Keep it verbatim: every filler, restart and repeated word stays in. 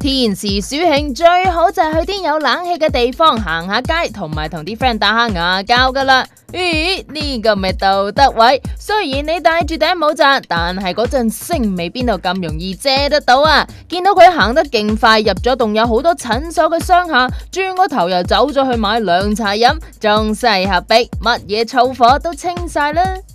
天時暑慶最好就係去啲有冷氣嘅地方行下街，同埋同啲 friend 打下牙膠噶啦。咦？呢個咪道德位？雖然你戴住頂帽咋，但係嗰陣星味邊度咁容易遮得到啊？見到佢行得勁快，入咗棟有好多診所嘅商廈，轉個頭又走咗去買涼茶飲，仲細合璧，乜嘢燥火都清晒啦。